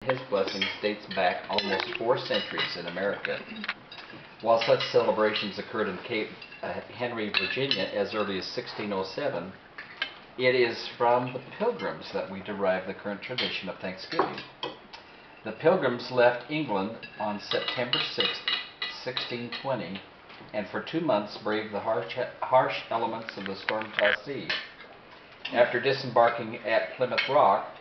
his blessings dates back almost 4 centuries in America. While such celebrations occurred in Cape Henry, Virginia as early as 1607, it is from the Pilgrims that we derive the current tradition of Thanksgiving. The Pilgrims left England on September 6, 1620, and for 2 months braved the harsh elements of the storm-tossed sea. After disembarking at Plymouth Rock,